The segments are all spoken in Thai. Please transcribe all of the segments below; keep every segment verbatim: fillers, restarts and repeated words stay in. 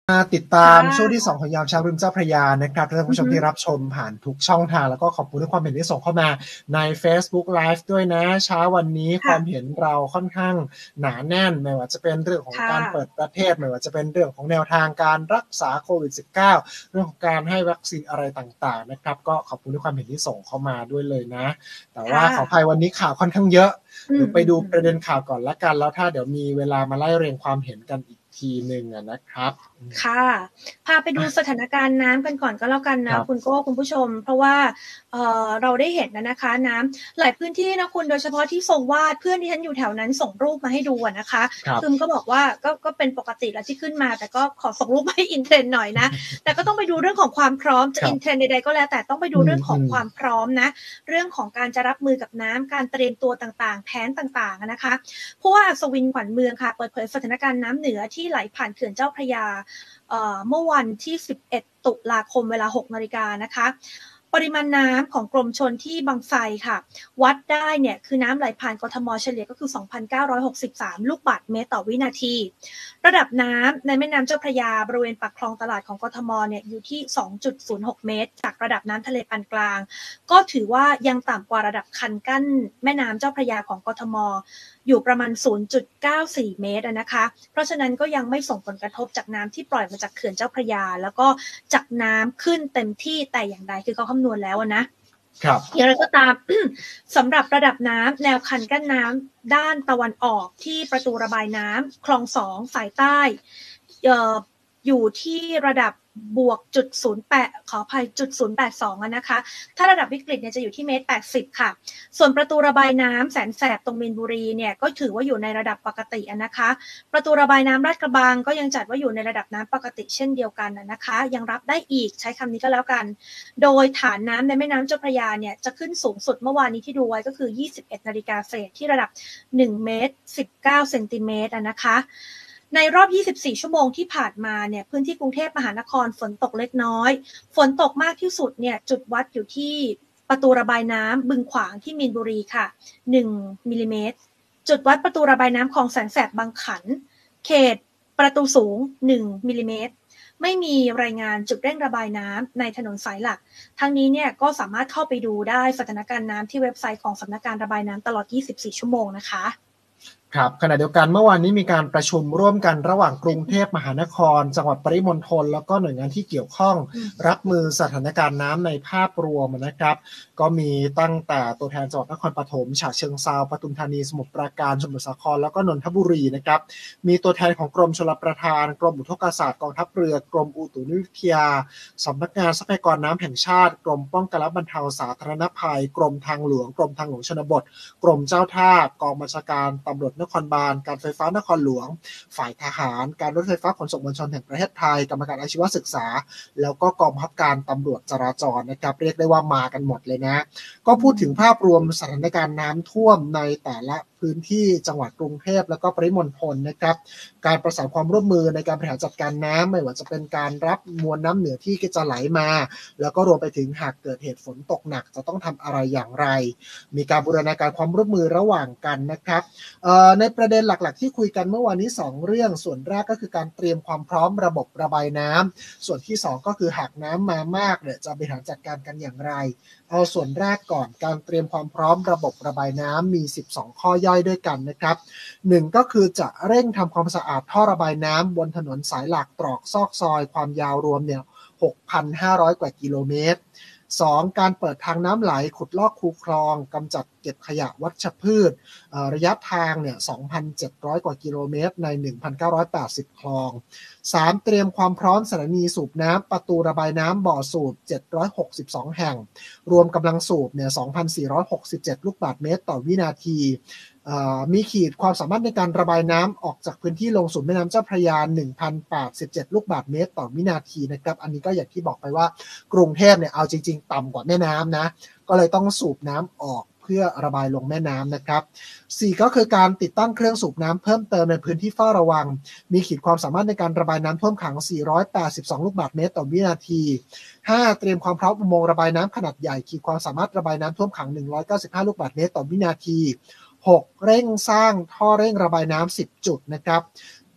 มาติดตามช่วงที่สองของยามเช้าริมเจ้าพระยานะครับท่านผู้ชมที่รับชมผ่านทุกช่องทางแล้วก็ขอบคุณทุกความเห็นที่ส่งเข้ามาใน Facebook Live ด้วยนะเช้าวันนี้ความเห็นเราค่อนข้างหนาแน่นไม่ว่าจะเป็นเรื่องของการเปิดประเทศไม่ว่าจะเป็นเรื่องของแนวทางการรักษาโควิด สิบเก้า เรื่องของการให้วัคซีนอะไรต่างๆนะครับก็ขอบคุณทุกความเห็นที่ส่งเข้ามาด้วยเลยนะแต่ว่าขออภัยวันนี้ข่าวค่อนข้างเยอะเดี๋ยวไปดูประเด็นข่าวก่อนละกันแล้วถ้าเดี๋ยวมีเวลามาไล่เรียงความเห็นกันอีกทีหนึ่งนะครับค่ะพาไปดูสถานการณ์น้ำกันก่อนก็แล้วกันนะคุณโก้คุณผู้ชมเพราะว่าเอ่อเราได้เห็นนะนะคะน้ำหลายพื้นที่นะคุณโดยเฉพาะที่ทรงวาดเพื่อนที่ฉันอยู่แถวนั้นส่งรูปมาให้ดูนะคะคือก็บอกว่าก็ก็เป็นปกติแล้วที่ขึ้นมาแต่ก็ขอส่งรูปให้อินเทรนด์หน่อยนะแต่ก็ต้องไปดูเรื่องของความพร้อมจะอินเทรนด์ใดๆก็แล้วแต่ต้องไปดูเรื่องของความพร้อมนะเรื่องของการจะรับมือกับน้ำการเตรียมตัวต่างๆแผนต่างๆนะคะผู้ว่าอัศวินขวัญเมืองค่ะเปิดเผยสถานการณ์น้ำเหนือที่ไหลผ่านเขื่อนเจ้าพระยาเมื่อวันที่สิบเอ็ดตุลาคมเวลา หกนาฬิกานะคะปริมาณน้ำของกรมชลที่บางไทรค่ะวัดได้เนี่ยคือน้ำไหลผ่านกทมเฉลี่ยก็คือ สองพันเก้าร้อยหกสิบสาม ลูกบาศก์เมตรต่อวินาทีระดับน้ำในแม่น้ำเจ้าพระยาบริเวณปากคลองตลาดของกทมเนี่ยอยู่ที่ สองจุดศูนย์หก เมตรจากระดับน้ำทะเลปานกลางก็ถือว่ายังต่ำกว่าระดับคันกั้นแม่น้ำเจ้าพระยาของกทมอยู่ประมาณ ศูนย์จุดเก้าสี่ เมตรนะคะเพราะฉะนั้นก็ยังไม่ส่งผลกระทบจากน้ำที่ปล่อยมาจากเขื่อนเจ้าพระยาแล้วก็จากน้ำขึ้นเต็มที่แต่อย่างใดคือเขาคำนวณแล้วนะครับอย่างไรก็ตาม สำหรับระดับน้ำแนวคันกั้นน้ำด้านตะวันออกที่ประตูระบายน้ำคลองสองสายใต้เอ่ออยู่ที่ระดับบวกจุดศูนย์แปดขออภัยจุดศูนย์แปดสองนะคะถ้าระดับวิกฤตเนี่ยจะอยู่ที่เมตรแปดสิบค่ะส่วนประตูระบายน้ำแสนแสบตรงมีนบุรีเนี่ยก็ถือว่าอยู่ในระดับปกตินะคะประตูระบายน้ำลาดกระบังก็ยังจัดว่าอยู่ในระดับน้ำปกติเช่นเดียวกันนะคะยังรับได้อีกใช้คำนี้ก็แล้วกันโดยฐานน้ำในแม่น้ำเจ้าพระยาเนี่ยจะขึ้นสูงสุดเมื่อวานนี้ที่ดูไว้ก็คือยี่สิบเอ็ดนาฬิกาเศษที่ระดับหนึ่งเมตรสิบเก้าเซนติเมตรนะคะในรอบยี่สิบสี่ชั่วโมงที่ผ่านมาเนี่ยพื้นที่กรุงเทพมหานครฝนตกเล็กน้อยฝนตกมากที่สุดเนี่ยจุดวัดอยู่ที่ประตูระบายน้ำบึงขวางที่มีนบุรีค่ะหนึ่งมิลลิเมตรจุดวัดประตูระบายน้ำคลองแสนแสบบางขันเขตประตูสูงหนึ่งมิลลิเมตรไม่มีรายงานจุดเร่งระบายน้ำในถนนสายหลักทั้งนี้เนี่ยก็สามารถเข้าไปดูได้สถานการณ์น้ำที่เว็บไซต์ของสำนักงานระบายน้ำตลอดยี่สิบสี่ชั่วโมงนะคะครับขณะเดียวกันเมื่อวานนี้มีการประชุมร่วมกันระหว่างกรุงเทพมหานครจังหวัดปริมณฑลแล้วก็หน่วยงานที่เกี่ยวข้องรับมือสถานการณ์น้ำในภาพรวมนะครับก็มีตั้งแต่ตัวแทนจังหวัดนครปฐมฉะเชิงเทราปทุมธานีสมุทรปราการสมุทรสาครแล้วก็นนทบุรีนะครับมีตัวแทนของกรมชลประทานกรมอุทกศาสตร์กองทัพเรือกรมอุตุนิยมวิทยาสำนักงานทรัพยากรน้ำแห่งชาติกรมป้องกันและบรรเทาสาธารณภัยกรมทางหลวงกรมทางหลวงชนบทกรมเจ้าท่ากองบัญชาการตำรวจนครบาลการไฟฟ้านครหลวงฝ่ายทหารการรถไฟฟ้าขนส่งมวลชนแห่งประเทศไทยกรรมการอาชีวศึกษาแล้วก็กองบังคับการตำรวจจราจรนะครับเรียกได้ว่ามากันหมดเลยนะก็พูดถึงภาพรวมสถานการณ์น้ำท่วมในแต่ละพื้นที่จังหวัดกรุงเทพแล้วก็ปริมณฑลนะครับการประสานความร่วมมือในการบริหารจัดการน้ำไม่ว่าจะเป็นการรับมวลน้ำเหนือที่จะไหลมาแล้วก็รวมไปถึงหากเกิดเหตุฝนตกหนักจะต้องทำอะไรอย่างไรมีการบูรณาการความร่วมมือระหว่างกันนะครับในประเด็นหลักๆที่คุยกันเมื่อวานนี้สองเรื่องส่วนแรกก็คือการเตรียมความพร้อมระบบระบายน้ำส่วนที่สองก็คือหากน้ำมามากเนี่ยจะบริหารจัดการกันอย่างไรเอาส่วนแรกก่อนการเตรียมความพร้อมระบบระบายน้ำมีสิบสองข้อย่อยด้วยกันนะครับหนึ่งก็คือจะเร่งทำความสะอาดท่อระบายน้ำบนถนนสายหลักตรอกซอกซอยความยาวรวมเนี่ย หกพันห้าร้อย กว่ากิโลเมตรสองการเปิดทางน้ำไหลขุดลอกคูคลองกำจัดเก็บขยะวัชพืชระยะทางเนี่ย สองพันเจ็ดร้อย กว่ากิโลเมตรใน หนึ่งพันเก้าร้อยแปดสิบ คลองสามเตรียมความพร้อมสถานีสูบน้ำประตูระบายน้ำบ่อสูบเจ็ดร้อยหกสิบสองแห่งรวมกำลังสูบเนี่ย สองพันสี่ร้อยหกสิบเจ็ด ลูกบาศก์เมตรต่อวินาทีมีขีดความสามารถในการระบายน้ำออกจากพื้นที่ลงสู่แม่น้ำเจ้าพระยา หนึ่งพันแปดสิบเจ็ด ลูกบาศก์เมตรต่อวินาทีนะครับอันนี้ก็อย่างที่บอกไปว่ากรุงเทพเนี่ยเอาจริงๆต่ำกว่าแม่น้ำนะก็เลยต้องสูบน้ำออกเพื่อระบายลงแม่น้ำนะครับสี่ก็คือการติดตั้งเครื่องสูบน้ำเพิ่มเติมในพื้นที่เฝ้าระวังมีขีดความสามารถในการระบายน้ำท่วมขังสี่ร้อยแปดสิบสองลูกบาศก์เมตรต่อวินาทีห้าเตรียมความพร้อมอุโมงค์ระบายน้ำขนาดใหญ่ขีดความสามารถระบายน้ำท่วมขังหนึ่งร้อยเก้าสิบห้าลูกบาศก์เมตรต่อวินาทีหกเร่งสร้างท่อเร่งระบายน้ำสิบจุดนะครับ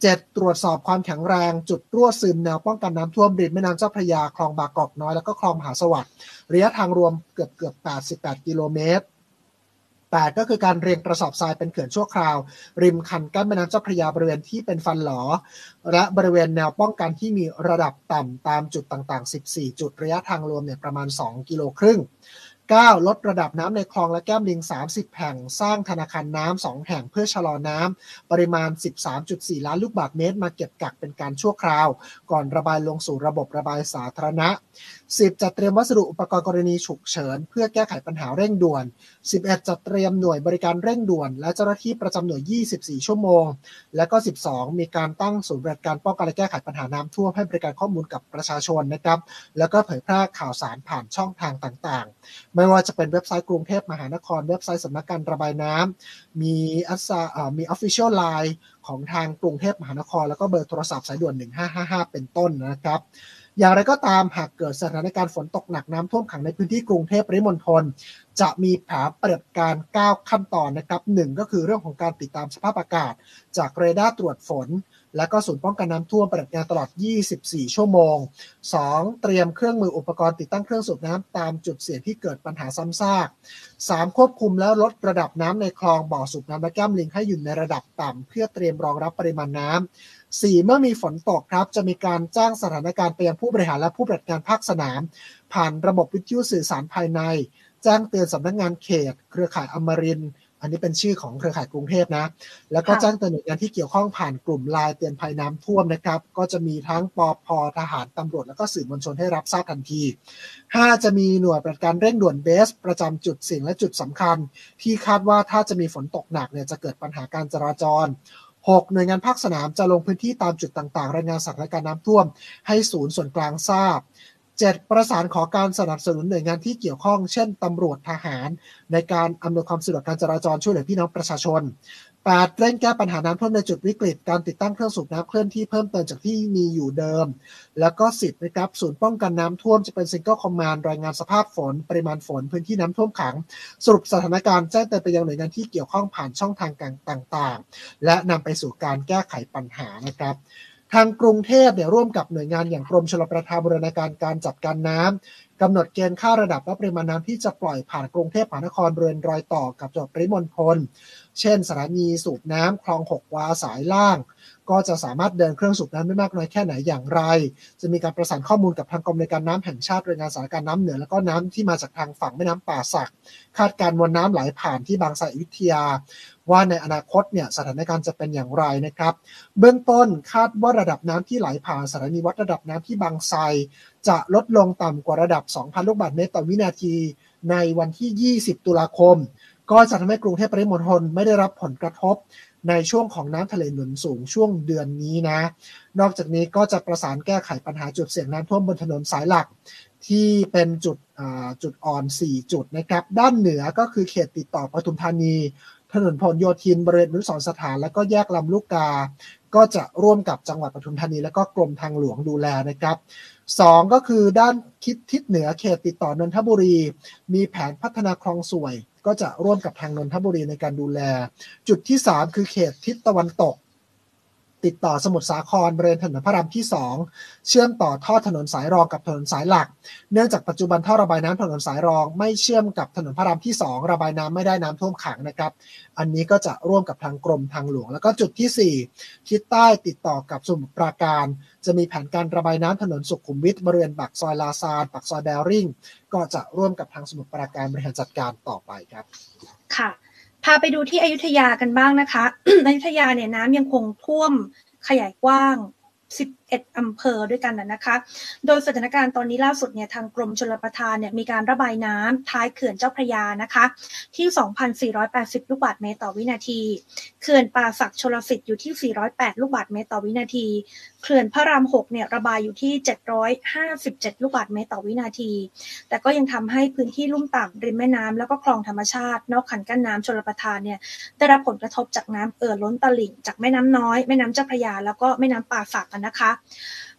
เจ็ดตรวจสอบความแข็งแรงจุดรั่วซึมแนวป้องกันน้ำท่วมริมแม่น้ำเจ้าพระยาคลองบางกอกน้อยแล้วก็คลองมหาสวัสดิ์ระยะทางรวมเกือบเกือบแปดสิบแปดกิโลเมตรแปดก็คือการเรียงกระสอบทรายเป็นเขื่อนชั่วคราวริมคันกั้นแม่น้ำเจ้าพระยาบริเวณที่เป็นฟันหลอและบริเวณแนวป้องกันที่มีระดับต่ำตามจุดต่างๆสิบสี่จุดระยะทางรวมเนี่ยประมาณสองกิโลครึ่งเก้าลดระดับน้ำในคลองและแก้มลิงสามสิบแห่งสร้างธนาคารน้ำสองแห่งเพื่อชะลอน้ำปริมาณ สิบสามจุดสี่ ล้านลูกบาศก์เมตรมาเก็บกักเป็นการชั่วคราวก่อนระบายลงสู่ระบบระบายสาธารณะสิบจัดเตรียมวัสดุอุปกรณ์กรณีฉุกเฉินเพื่อแก้ไขปัญหาเร่งด่วนสิบเอ็ดจัดเตรียมหน่วยบริการเร่งด่วนและเจ้าหน้าที่ประจำหน่วยยี่สิบสี่ชั่วโมงและก็สิบสองมีการตั้งศูนย์บริการป้องกันและแก้ไขปัญหาน้ำท่วมให้บริการข้อมูลกับประชาชนนะครับแล้วก็เผยแพร่ข่าวสารผ่านช่องทางต่างๆไม่ว่าจะเป็นเว็บไซต์กรุงเทพมหานครเว็บไซต์สำนักการระบายน้ำมีอัสมี Official ไลน์ ของทางกรุงเทพมหานครแล้วก็เบอร์โทรศัพท์สายด่วนหนึ่งห้าห้าห้าเป็นต้นนะครับอย่างไรก็ตามหากเกิดสถานการณ์ฝนตกหนักน้ำท่วมขังในพื้นที่กรุงเทพปริมณฑลจะมีแผนปฏิบัติการเก้าขั้นตอนนะครับหนึ่งก็คือเรื่องของการติดตามสภาพอากาศจากเรดาร์ตรวจฝนและก็ศูนย์ป้องกันน้ำท่วมปฏิบัติงานตลอดยี่สิบสี่ชั่วโมงสองเตรียมเครื่องมืออุปกรณ์ติดตั้งเครื่องสูบน้ำตามจุดเสี่ยงที่เกิดปัญหาซ้ำซากสามควบคุมและลดระดับน้ำในคลองบ่อสูบน้ำและแก้มลิงให้อยู่ในระดับต่ำเพื่อเตรียมรองรับปริมาณน้ำสี่เมื่อมีฝนตกครับจะมีการแจ้งสถานการณ์ไปยังผู้บริหารและผู้ปฏิบัติงานภาคสนามผ่านระบบวิทยุสื่อสารภายในแจ้งเตือนสำนักงานเขตเครือข่ายอมรินทร์อันนี้เป็นชื่อของเครือข่ายกรุงเทพนะแล้วก็แจ้งเตือนหน่วยงานที่เกี่ยวข้องผ่านกลุ่มไลน์เตือนภัยน้ำท่วมนะครับก็จะมีทั้งปภ.ทหารตำรวจแล้วก็สื่อมวลชนให้รับทราบทันทีห้าจะมีหน่วยปฏิบัติการเร่งด่วนเบสประจำจุดเสี่ยงและจุดสำคัญที่คาดว่าถ้าจะมีฝนตกหนักเนี่ยจะเกิดปัญหาการจราจรหกหน่วยงานภาคสนามจะลงพื้นที่ตามจุดต่างๆรายงานสถานการณ์น้ำท่วมให้ศูนย์ส่วนกลางทราบเจ็ดประสานขอการสนับสนุนหน่วยงานที่เกี่ยวข้องเช่นตำรวจทหารในการอำนวยความสะดวกการจราจรช่วยเหลือพี่น้องประชาชนแปดเร่งแก้ปัญหาน้ำท่วมในจุดวิกฤตการติดตั้งเครื่องสูบน้ำเคลื่อนที่เพิ่มเติมจากที่มีอยู่เดิมแล้วก็สิบนะครับศูนย์ป้องกันน้ำท่วมจะเป็นซิงเกิลคอมมานด์รายงานสภาพฝนปริมาณฝนพื้นที่น้ำท่วมขังสรุปสถานการณ์แจ้งเตือนไปยังหน่วยงานที่เกี่ยวข้องผ่านช่องทางต่างๆและนำไปสู่การแก้ไขปัญหานะครับทางกรุงเทพเนี่ยร่วมกับหน่วยงานอย่างกรมชลประทานบูรณาการการจัดการน้ำกำหนดเกณฑ์ค่าระดับและปริมาณน้ำที่จะปล่อยผ่านกรุงเทพมหานครบริเวณรอยต่อกับจังหวัดปริมณฑลเช่นสถานีสูบน้ำคลองหกวาสายล่างก็จะสามารถเดินเครื่องสูบน้ำได้มากน้อยแค่ไหนอย่างไรจะมีการประสานข้อมูลกับทางกรมในการน้ำแห่งชาติรายงานสถานการณ์น้ำเหนือแล้วก็น้ำที่มาจากทางฝั่งแม่น้ำป่าสักคาดการณ์มวลน้ำไหลผ่านที่บางไทรอยุธยาว่าในอนาคตเนี่ยสถานการณ์จะเป็นอย่างไรนะครับเบื้องต้นคาดว่าระดับน้ำที่ไหลผ่านสถานีวัดระดับน้ำที่บางไทรจะลดลงต่ำกว่าระดับ สองพัน ลูกบาศก์เมตรต่อวินาทีในวันที่ยี่สิบตุลาคมก็จะทำให้กรุงเทพปริมณฑลไม่ได้รับผลกระทบในช่วงของน้ำทะเลหนุนสูงช่วงเดือนนี้นะนอกจากนี้ก็จะประสานแก้ไขปัญหาจุดเสี่ยงน้ำท่วมบนถนนสายหลักที่เป็นจุดจุดอ่อนสี่จุดนะครับด้านเหนือก็คือเขตติดต่อปทุมธานีถนนพหลโยธินบริเวณอนุสรณ์สถานและก็แยกลำลูกกาก็จะร่วมกับจังหวัดปทุมธานีและก็กรมทางหลวงดูแลนะครับสองก็คือด้านทิศทิศเหนือเขตติดต่อนนทบุรีมีแผนพัฒนาคลองสวยก็จะร่วมกับทางนนทบุรีในการดูแลจุดที่สามคือเขตทิศตะวันตกติดต่อสมุทรสาครบริเวณถนนพระรามที่สองเชื่อมต่อท่อถนนสายรองกับถนนสายหลักเนื่องจากปัจจุบันท่อระบายน้ำถนนสายรองไม่เชื่อมกับถนนพระรามที่สองระบายน้ำไม่ได้น้ำท่วมขังนะครับอันนี้ก็จะร่วมกับทางกรมทางหลวงแล้วก็จุดที่สี่ทิศใต้ติดต่อกับสมุทรปราการจะมีแผนการระบายน้ำถนนสุขุมวิทบริเวณปากซอยลาซานปากซอยแบริ่งก็จะร่วมกับทางสมุทรปราการบริหารจัดการต่อไปครับค่ะพาไปดูที่อยุธยากันบ้างนะคะ อยุธยาเนี่ยน้ำยังคงท่วมขยายกว้างสิบเอ็ดอำเภอด้วยกันนะคะโดยสถานการณ์ตอนนี้ล่าสุดเนี่ยทางกรมชลประทานเนี่ยมีการระบายน้ำท้ายเขื่อนเจ้าพระยานะคะที่ สองพันสี่ร้อยแปดสิบ ลูกบาศก์เมตรต่อวินาทีเขื่อนป่าสักชลสิทธิ์อยู่ที่สี่ร้อยแปดลูกบาศก์เมตรต่อวินาทีเขื่อนพระรามหกเนี่ยระบายอยู่ที่เจ็ดร้อยห้าสิบเจ็ดลูกบาศก์เมตรต่อวินาทีแต่ก็ยังทำให้พื้นที่ลุ่มต่ำริมแม่น้ำแล้วก็คลองธรรมชาตินอกคันกั้นน้ำชลประทานเนี่ยได้รับผลกระทบจากน้ำเอ่อล้นตลิ่งจากแม่น้ำน้อยแม่น้ำเจ้าพระยาแล้วก็แม่น้ำป่าสักนะคะ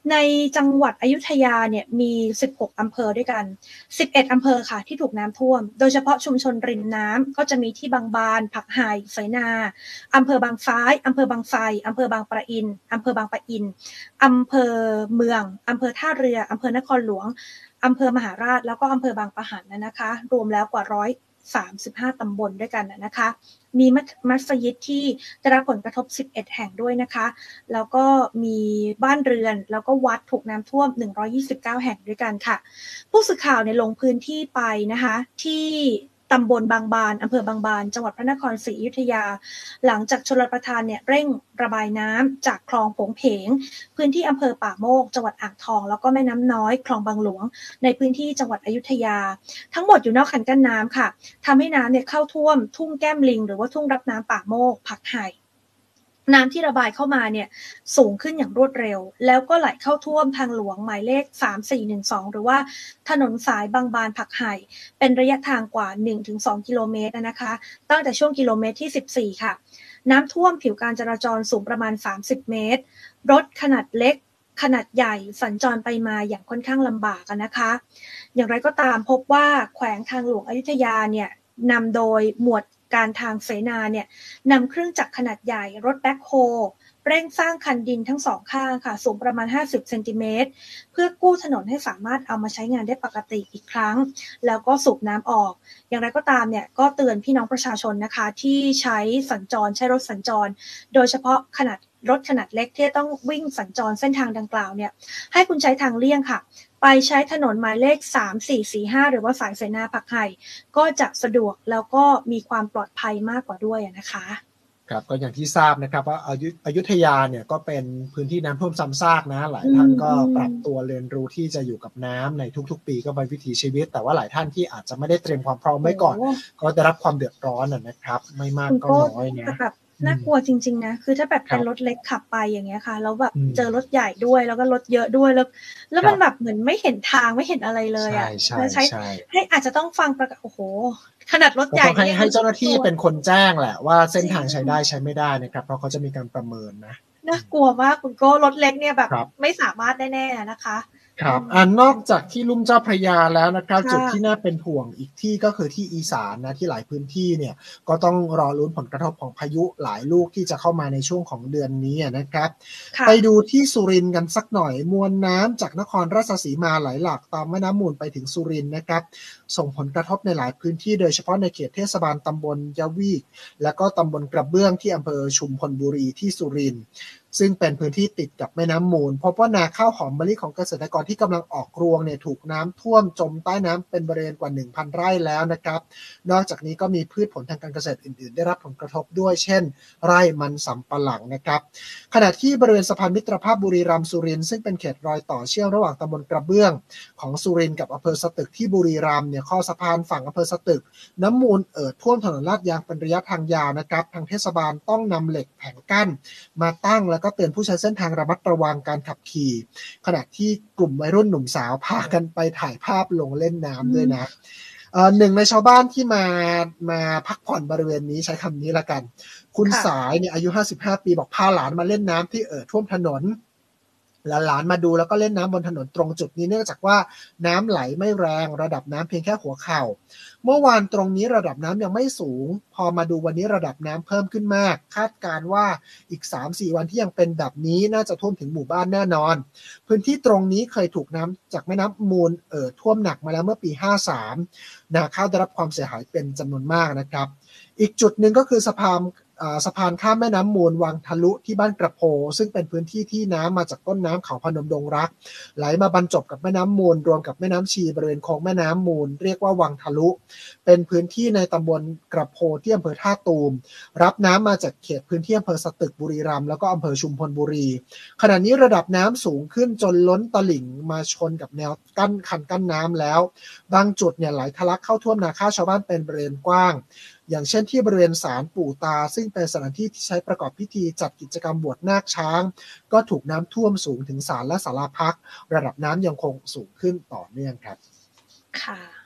ในจังหวัดอยุธยาเนี่ยมีสิบหกอำเภอด้วยกันสิบเอ็ดอำเภอค่ะที่ถูกน้ำท่วมโดยเฉพาะชุมชนริมน้ำก็จะมีที่บางบานผักไห่ไสนาอำเภอบางซ้ายอำเภอบางไทรอำเภอบางปะอินอำเภอบางปะอินอำเภอเมืองอำเภอท่าเรืออำเภอนครหลวงอำเภอมหาราชแล้วก็อำเภอบางปะหันนะคะรวมแล้วกว่าร้อยสามสิบห้าตำบลด้วยกันนะคะมีมัสยิดที่ได้รับผลกระทบสิบเอ็ดแห่งด้วยนะคะแล้วก็มีบ้านเรือนแล้วก็วัดถูกน้ำท่วมหนึ่งร้อยยี่สิบเก้าแห่งด้วยกันค่ะผู้สื่อข่าวเนี่ยลงพื้นที่ไปนะคะที่ตำบลบางบานอำเภอบางบานจังหวัดพระนครศรีอยุธยาหลังจากชลประทานเนี่ยเร่งระบายน้ำจากคลองโผงเพงพื้นที่อำเภอป่าโมกจังหวัดอ่างทองแล้วก็แม่น้ำน้อยคลองบางหลวงในพื้นที่จังหวัดอยุธยาทั้งหมดอยู่นอกคันกั้นน้ำค่ะทำให้น้ำเนี่ยเข้าท่วมทุ่งแก้มลิงหรือว่าทุ่งรับน้ำป่าโมกผักไห่น้ำที่ระบายเข้ามาเนี่ยสูงขึ้นอย่างรวดเร็วแล้วก็ไหลเข้าท่วมทางหลวงหมายเลขสามสี่หนึ่งสองหรือว่าถนนสายบางบานผักไห่เป็นระยะทางกว่า หนึ่งถึงสอง กิโลเมตรนะคะตั้งแต่ช่วงกิโลเมตรที่สิบสี่ค่ะน้ำท่วมผิวการจราจรสูงประมาณสามสิบเมตรรถขนาดเล็กขนาดใหญ่สัญจรไปมาอย่างค่อนข้างลำบากนะคะอย่างไรก็ตามพบว่าแขวงทางหลวงอยุธยาเนี่ยนำโดยหมวดการทางเสนาเนี่ยนำเครื่องจักรขนาดใหญ่รถแบ็คโฮเร่งสร้างคันดินทั้งสองข้างค่ะสูงประมาณห้าสิบเซนติเมตรเพื่อกู้ถนนให้สามารถเอามาใช้งานได้ปกติอีกครั้งแล้วก็สูบน้ำออกอย่างไรก็ตามเนี่ยก็เตือนพี่น้องประชาชนนะคะที่ใช้สัญจรใช้รถสัญจรโดยเฉพาะขนาดรถขนาดเล็กที่ต้องวิ่งสัญจรเส้นทางดังกล่าวเนี่ยให้คุณใช้ทางเลี่ยงค่ะไปใช้ถนนหมายเลขสาม สี่ สี่ ห้าหรือว่าสายเสนาผักไห่ก็จะสะดวกแล้วก็มีความปลอดภัยมากกว่าด้วยนะคะครับก็อย่างที่ทราบนะครับว่าอยุธยาเนี่ยก็เป็นพื้นที่น้ำท่วมซ้ำซากนะหลายท่านก็ปรับตัวเรียนรู้ที่จะอยู่กับน้ำในทุกๆปีก็เป็นวิถีชีวิตแต่ว่าหลายท่านที่อาจจะไม่ได้เตรียมความพร้อมไว้ก่อนก็ได้รับความเดือดร้อนนะครับไม่มากก็น้อยนะน่ากลัวจริงๆนะคือถ้าแบบเป็นรถเล็กขับไปอย่างเงี้ยค่ะแล้วแบบเจอรถใหญ่ด้วยแล้วก็รถเยอะด้วยแล้วแล้วมันแบบเหมือนไม่เห็นทางไม่เห็นอะไรเลยอ่ะใช่ใช่ให้อาจจะต้องฟังประกาศโอ้โหขนาดรถใหญ่ให้ให้เจ้าหน้าที่เป็นคนแจ้งแหละว่าเส้นทางใช้ได้ใช้ไม่ได้นะครับเพราะเขาจะมีการประเมินนะน่ากลัวมากคุณโก้รถเล็กเนี่ยแบบไม่สามารถแน่ๆนะคะครับอ่านอกจากที่ลุ่มเจ้าพระยาแล้วนะครับจุดที่น่าเป็นห่วงอีกที่ก็คือที่อีสานนะที่หลายพื้นที่เนี่ยก็ต้องรอลุ้นผลกระทบของพายุหลายลูกที่จะเข้ามาในช่วงของเดือนนี้นะครับไปดูที่สุรินทร์กันสักหน่อยมวลน้ำจากนครราชสีมาไหลหลากตามแม่น้ำมูลไปถึงสุรินทร์นะครับส่งผลกระทบในหลายพื้นที่โดยเฉพาะในเขตเทศบาลตำบลยะวีกและก็ตำบลกระเบื้องที่อำเภอชุมพลบุรีที่สุรินทร์ซึ่งเป็นพื้นที่ติดกับแม่น้ำมูลพบว่านาข้าวหอมมะลิของเกษตรกรที่กำลังออกรวงเนี่ยถูกน้ำท่วมจมใต้น้ำเป็นบริเวณกว่า หนึ่งพัน ไร่แล้วนะครับนอกจากนี้ก็มีพืชผลทางการเกษตรอื่นๆได้รับผลกระทบด้วยเช่นไร่มันสำปะหลังนะครับขณะที่บริเวณสะพานมิตรภาพบุรีรัมย์สุรินทร์ซึ่งเป็นเขตรอยต่อเชื่อมระหว่างตำบลกระเบื้องของสุรินทร์กับอำเภอสตึกที่บุรีรัมย์เนี่ยข้อสะพานฝั่งอำเภอสตึกน้ำมูลเอ่อท่วมถนนลาดยางเป็นระยะทางยาวนะครับทางเทศบาลต้องนำเหล็กแผงกั้นมาตั้งแล้วก็เตือนผู้ใช้เส้นทางระมัดระวังการขับขี่ขณะที่กลุ่มวัยรุ่นหนุ่มสาวพากันไปถ่ายภาพลงเล่นน้ำด้วยนะเอ่อหนึ่งในชาวบ้านที่มามาพักผ่อนบริเวณนี้ใช้คำนี้ละกันคุณสายเนี่ยอายุห้าสิบห้าปีบอกพาหลานมาเล่นน้ำที่เอ่อท่วมถนนหลานมาดูแล้วก็เล่นน้ำบนถนนตรงจุดนี้เนื่องจากว่าน้ำไหลไม่แรงระดับน้ำเพียงแค่หัวเข่าเมื่อวานตรงนี้ระดับน้ำยังไม่สูงพอมาดูวันนี้ระดับน้ำเพิ่มขึ้นมากคาดการว่าอีก สามถึงสี่ วันที่ยังเป็นแบบนี้น่าจะท่วมถึงหมู่บ้านแน่นอนพื้นที่ตรงนี้เคยถูกน้ำจากแม่น้ำมูลเอ่อท่วมหนักมาแล้วเมื่อปีห้าสามนาข้าวได้รับความเสียหายเป็นจำนวนมากนะครับอีกจุดหนึ่งก็คือสะพานสะพานข้ามแม่น้ำมูลวังทะลุที่บ้านกระโพซึ่งเป็นพื้นที่ที่น้ำมาจากต้นน้ำเขาพนมดงรักไหลมาบรรจบกับแม่น้ำมูลรวมกับแม่น้ำชีบริเวณคลองแม่น้ำมูลเรียกว่าวังทะลุเป็นพื้นที่ในตำบลกระโพที่อำเภอท่าตูมรับน้ำมาจากเขตพื้นที่อำเภอสตึกบุรีรัมย์แล้วก็อำเภอชุมพลบุรีขณะนี้ระดับน้ำสูงขึ้นจนล้นตลิ่งมาชนกับแนวกั้นคันกั้นน้ำแล้วบางจุดเนี่ยไหลทะลักเข้าท่วมนาข้าวชาวบ้านเป็นบริเวณกว้างอย่างเช่นที่บริเวณศาลปู่ตาซึ่งเป็นสถานที่ที่ใช้ประกอบพิธีจัดกิจกรรมบวชนาคช้างก็ถูกน้ำท่วมสูงถึงศาลและศาลาพักระดับน้ำยังคงสูงขึ้นต่อเนื่องครับค่ะ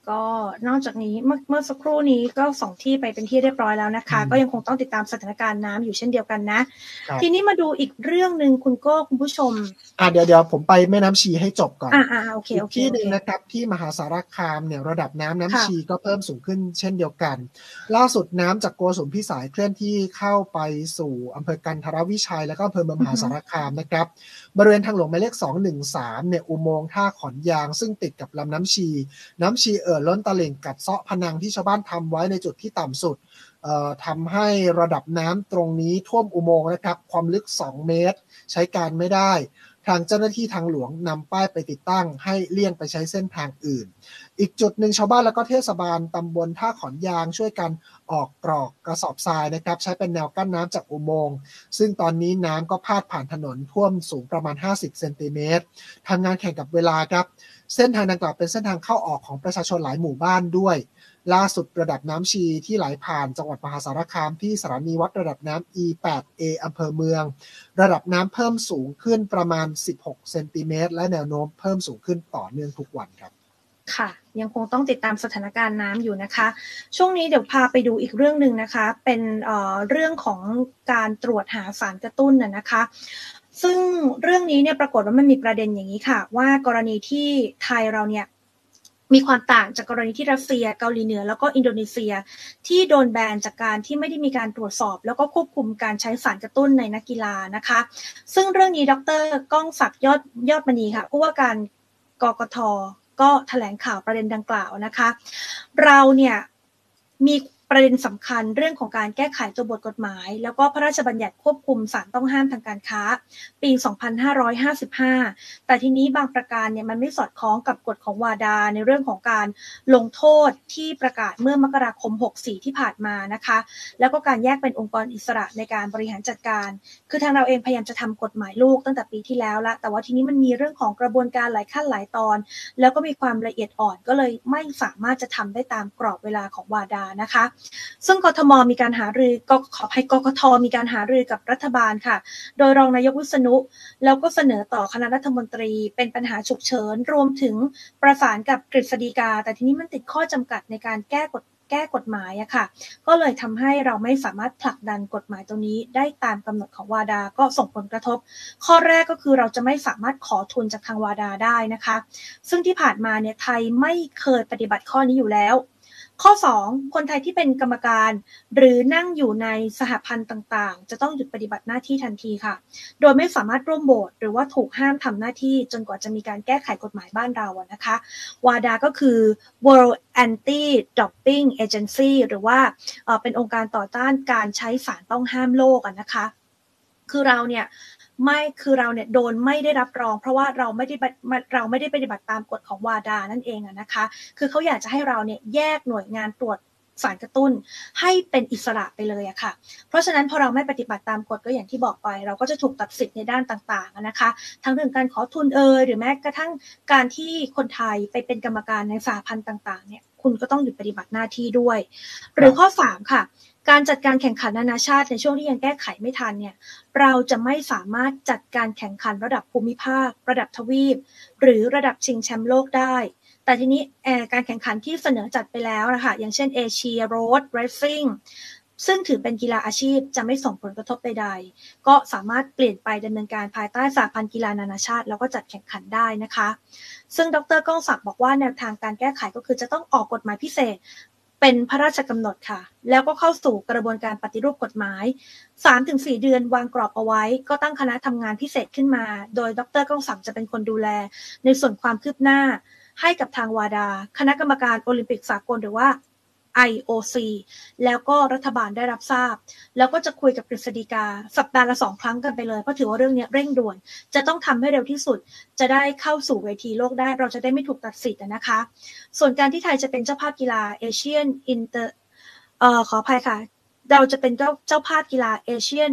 ก็นอกจากนี้เมื่อเมื่อสักครู่นี้ก็ส่งที่ไปเป็นที่เรียบร้อยแล้วนะคะก็ยังคงต้องติดตามสถานการณ์น้ำอยู่เช่นเดียวกันนะทีนี้มาดูอีกเรื่องนึงคุณโก้คุณผู้ชมอ่าเดี๋ยวเดี๋ยวผมไปแม่น้ำชีให้จบก่อนอ่าอ่าโอเคโอเคที่หนึ่งนะครับที่มหาสารคามเนี่ยระดับน้ำน้ำชีก็เพิ่มสูงขึ้นเช่นเดียวกันล่าสุดน้ำจากโกสุมพิสัยเคลื่อนที่เข้าไปสู่อำเภอกันทรวิชัยแล้วก็อำเภอเมืองมหาสารคามนะครับบริเวณทางหลวงหมายเลขสองหนึ่งสามเนี่ยอุโมงค์ท่าขอนยางซึ่งติดกับลำน้ำชีน้ำชีเอ่อล้นตลิ่งกัดเซาะพนังที่ชาวบ้านทำไว้ในจุดที่ต่ำสุดเอ่อทำให้ระดับน้ำตรงนี้ท่วมอุโมงค์นะครับความลึกสองเมตรใช้การไม่ได้ทางเจ้าหน้าที่ทางหลวงนำป้ายไปติดตั้งให้เลี่ยงไปใช้เส้นทางอื่นอีกจุดหนึ่งชาวบ้านแล้วก็เทศบาลตำบลท่าขอนยางช่วยกันออกกรอกกระสอบทรายนะครับใช้เป็นแนวกั้นน้ำจากอุโมงค์ซึ่งตอนนี้น้ำก็พาดผ่านถนนท่วมสูงประมาณห้าสิบเซนติเมตรทำงานแข่งกับเวลาครับเส้นทางดังกล่าวเป็นเส้นทางเข้าออกของประชาชนหลายหมู่บ้านด้วยล่าสุดระดับน้ำชีที่ไหลผ่านจังหวัดมหาสารคามที่สถานีวัดระดับน้ำ อี แปด เอ อำเภอเมืองระดับน้ำเพิ่มสูงขึ้นประมาณสิบหกเซนติเมตรและแนวโน้มเพิ่มสูงขึ้นต่อเนื่องทุกวันครับค่ะยังคงต้องติดตามสถานการณ์น้ำอยู่นะคะช่วงนี้เดี๋ยวพาไปดูอีกเรื่องนึงนะคะเป็นเอ่อเรื่องของการตรวจหาสารกระตุ้นน่ะนะคะซึ่งเรื่องนี้เนี่ยปรากฏว่ามันมีประเด็นอย่างนี้ค่ะว่ากรณีที่ไทยเราเนี่ยมีความต่างจากกรณีที่รัสเซียเกาหลีเหนือแล้วก็อินโดนีเซียที่โดนแบนจากการที่ไม่ได้มีการตรวจสอบแล้วก็ควบคุมการใช้สารกระตุ้นในนักกีฬานะคะซึ่งเรื่องนี้ดร.ก้องศักดิ์ยอดยอดมณีค่ะผู้ว่าการกกท.ก็แถลงข่าวประเด็นดังกล่าวนะคะเราเนี่ยมีประเด็นสำคัญเรื่องของการแก้ไขตัวบทกฎหมายแล้วก็พระราชบัญญัติควบคุมสารต้องห้ามทางการค้าปีสองพันห้าร้อยห้าสิบห้าแต่ทีนี้บางประการเนี่ยมันไม่สอดคล้องกับกฎของวาดาในเรื่องของการลงโทษที่ประกาศเมื่อมกราคมหกสิบสี่ที่ผ่านมานะคะแล้วก็การแยกเป็นองค์กรอิสระในการบริหารจัดการคือทางเราเองพยายามจะทำกฎหมายลูกตั้งแต่ปีที่แล้วละแต่ว่าทีนี้มันมีเรื่องของกระบวนการหลายขั้นหลายตอนแล้วก็มีความละเอียดอ่อนก็เลยไม่สามารถจะทำได้ตามกรอบเวลาของวาดานะคะซึ่งกทม.มีการหารือก็ขอให้กกท.มีการหารือกับรัฐบาลค่ะโดยรองนายกวิษณุแล้วก็เสนอต่อคณะรัฐมนตรีเป็นปัญหาฉุกเฉินรวมถึงประสานกับกฤษฎีกาแต่ทีนี้มันติดข้อจำกัดในการแก้กฎแก้กฎหมายอะค่ะก็เลยทำให้เราไม่สามารถผลักดันกฎหมายตรงนี้ได้ตามกำหนดของวาดาก็ส่งผลกระทบข้อแรกก็คือเราจะไม่สามารถขอทุนจากทางวาดาได้นะคะซึ่งที่ผ่านมาเนี่ยไทยไม่เคยปฏิบัติข้อนี้อยู่แล้วข้อสองคนไทยที่เป็นกรรมการหรือนั่งอยู่ในสหพันธ์ต่างๆจะต้องหยุดปฏิบัติหน้าที่ทันทีค่ะโดยไม่สามารถร่วมโหวตหรือว่าถูกห้ามทำหน้าที่จนกว่าจะมีการแก้ไขกฎหมายบ้านเราอะนะคะวาดาก็คือ World Anti-Doping Agency หรือว่าเอ่อเป็นองค์การต่อต้านการใช้สารต้องห้ามโลกอะนะคะคือเราเนี่ยไม่คือเราเนี่ยโดนไม่ได้รับรองเพราะว่าเราไม่ได้เราไม่ได้ปฏิบัติตามกฎของวาดานั่นเองอะนะคะคือเขาอยากจะให้เราเนี่ยแยกหน่วยงานตรวจสารกระตุ้นให้เป็นอิสระไปเลยอะค่ะเพราะฉะนั้นพอเราไม่ปฏิบัติตามกฎก็อย่างที่บอกไปเราก็จะถูกตัดสิทธิ์ในด้านต่างๆนะคะทั้งเรื่องการขอทุนเอ่ยหรือแม้กระทั่งการที่คนไทยไปเป็นกรรมการในสหพันธ์ต่างๆเนี่ยคุณก็ต้องหยุดปฏิบัติหน้าที่ด้วยหรือข้อสามค่ะการจัดการแข่งขันนานาชาติในช่วงที่ยังแก้ไขไม่ทันเนี่ยเราจะไม่สามารถจัดการแข่งขันระดับภูมิภาคระดับทวีปหรือระดับชิงแชมป์โลกได้แต่ทีนี้การแข่งขันที่เสนอจัดไปแล้วนะคะอย่างเช่นเอเชียโรดเรซซิ่งซึ่งถือเป็นกีฬาอาชีพจะไม่ส่งผลกระทบใดๆก็สามารถเปลี่ยนไปดำเนินการภายใต้สหพันธ์กีฬานานาชาติแล้วก็จัดแข่งขันได้นะคะซึ่งดร.ก้องศักดิ์บอกว่าแนวทางการแก้ไขก็คือจะต้องออกกฎหมายพิเศษเป็นพระราชกำหนดค่ะแล้วก็เข้าสู่กระบวนการปฏิรูปกฎหมาย สามถึงสี่ เดือนวางกรอบเอาไว้ก็ตั้งคณะทำงานพิเศษขึ้นมาโดยดร.ก้องศักดิ์จะเป็นคนดูแลในส่วนความคืบหน้าให้กับทางวาดาคณะกรรมการโอลิมปิกสากลหรือว่า ไอ โอ ซี แล้วก็รัฐบาลได้รับทราบแล้วก็จะคุยกับกฤษฎีกาสัปดาห์ละสองครั้งกันไปเลยเพราะถือว่าเรื่องนี้เร่งด่วนจะต้องทำให้เร็วที่สุดจะได้เข้าสู่เวทีโลกได้เราจะได้ไม่ถูกตัดสิทธิ์นะคะส่วนการที่ไทยจะเป็นเจ้าภาพกีฬาเอเชียนอินเตอร์เอ่อขออภัยค่ะเราจะเป็นเจ้าเจ้าภาพกีฬาเอเชียน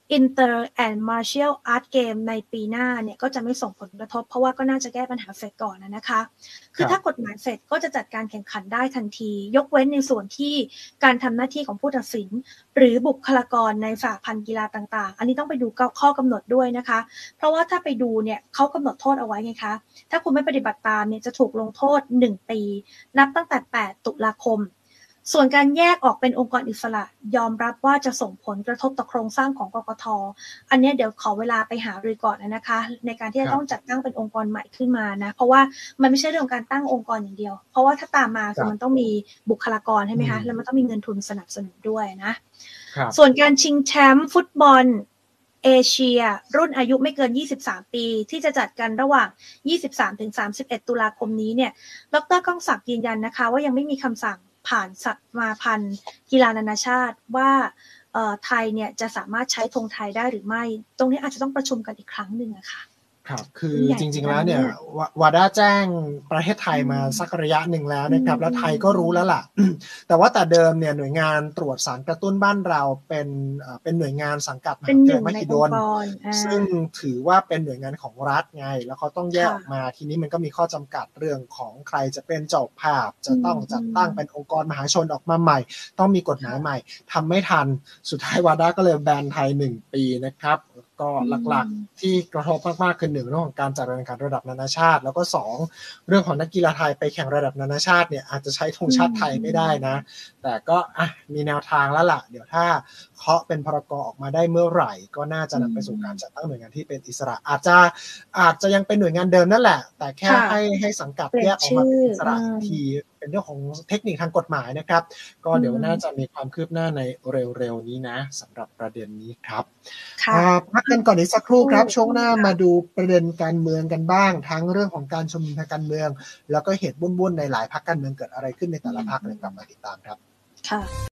Inter and Martial Art Game ในปีหน้าเนี่ยก็จะไม่ส่งผลกระทบเพราะว่าก็น่าจะแก้ปัญหาเฟดก่อนนะคะคือถ้ากฎหมายเฟดก็จะจัดการแข่งขันได้ทันทียกเว้นในส่วนที่การทำหน้าที่ของผู้ตัดสินหรือบุคลากรในสหพันธ์กีฬาต่างๆอันนี้ต้องไปดูข้อกำหนดด้วยนะคะเพราะว่าถ้าไปดูเนี่ยเขากำหนดโทษเอาไว้ไงคะถ้าคุณไม่ปฏิบัติตามเนี่ยจะถูกลงโทษหนึ่งปีนับตั้งแต่แปดตุลาคมส่วนการแยกออกเป็นองค์กรอิสระยอมรับว่าจะส่งผลกระทบต่อโครงสร้างของกกต.อันนี้เดี๋ยวขอเวลาไปหารือก่อนนะคะในการที่จะต้องจัดตั้งเป็นองค์กรใหม่ขึ้นมานะเพราะว่ามันไม่ใช่เรื่องการตั้งองค์กรอย่างเดียวเพราะว่าถ้าตามมาคือมันต้องมีบุคลากรใช่ไหมคะแล้วมันต้องมีเงินทุนสนับสนุนด้วยนะส่วนการชิงแชมป์ฟุตบอลเอเชียรุ่นอายุไม่เกินยี่สิบสามปีที่จะจัดกันระหว่าง ยี่สิบสามถึงสามสิบเอ็ด ตุลาคมนี้เนี่ยดร.ก้องศักดิ์ยืนยันนะคะว่ายังไม่มีคำสั่งผ่านสมาพันธ์กีฬานานาชาติว่าไทยเนี่ยจะสามารถใช้ธงไทยได้หรือไม่ตรงนี้อาจจะต้องประชุมกันอีกครั้งหนึ่งอะค่ะครับคือจริงๆแล้วเนี่ยวาด้าแจ้งประเทศไทยมาสักระยะหนึ่งแล้วนะครับแล้วไทยก็รู้แล้วล่ะแต่ว่าแต่เดิมเนี่ยหน่วยงานตรวจสารกระตุ้นบ้านเราเป็นเป็นหน่วยงานสังกัดมหาวิทยาลัยมหิดลซึ่งถือว่าเป็นหน่วยงานของรัฐไงแล้วเขาต้องแยกออกมาทีนี้มันก็มีข้อจำกัดเรื่องของใครจะเป็นเจ้าภาพจะต้องจัดตั้งเป็นองค์กรมหาชนออกมาใหม่ต้องมีกฎหมายใหม่ทำไม่ทันสุดท้ายวาด้าก็เลยแบนไทยหนึ่งปีนะครับก็หลักๆที่กระทบมากๆคือหนึ่งเรื่องของการจัดการแข่งขันระดับนานาชาติแล้วก็สองเรื่องของนักกีฬาไทยไปแข่งระดับนานาชาติเนี่ยอาจจะใช้ธงชาติไทยไม่ได้นะแต่ก็อ่ะมีแนวทางแล้วล่ะเดี๋ยวถ้าเคาะเป็นพรกออกมาได้เมื่อไหร่ก็น่าจะนำไปสู่การจัดตั้งหน่วยงานที่เป็นอิสระอาจจะอาจจะยังเป็นหน่วยงานเดิมนั่นแหละแต่แค่ให้ให้สังกัดแยกออกมาเป็นอิสระทีเป็นเรื่องของเทคนิคทางกฎหมายนะครับก็เดี๋ยวน่าจะมีความคืบหน้าในเร็วๆนี้นะสำหรับประเด็นนี้ครับพักกันก่อนอีกสักครู่ครับช่วงหน้ามาดูประเด็นการเมืองกันบ้างทั้งเรื่องของการชุมนุมทางการเมืองแล้วก็เหตุวุ่นๆในหลายพรรคการเมืองเกิดอะไรขึ้นในแต่ละพรรคเลยกลับมาติดตามครับค่ะ